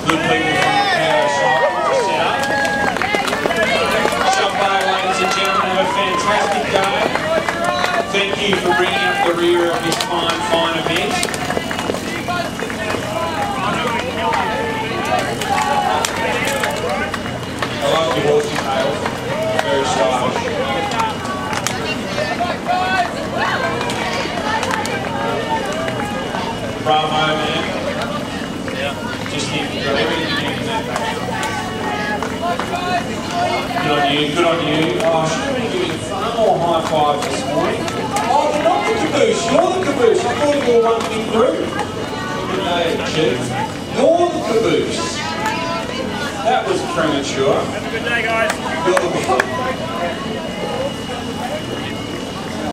good people from the power shop to set up. Shopway, ladies and gentlemen, have a fantastic day. Thank you for bringing up the rear of this fine event. I like your horsey tail, very stylish. Bravo, man. Yeah. Just think you got everything in that back. Good on you, good on you. Oh, I should have been giving far more high fives this morning. Oh, you're not the caboose, you're the caboose. I thought you were one thing through. Good day, Chief. You're the caboose. That was premature. Have a good day, guys.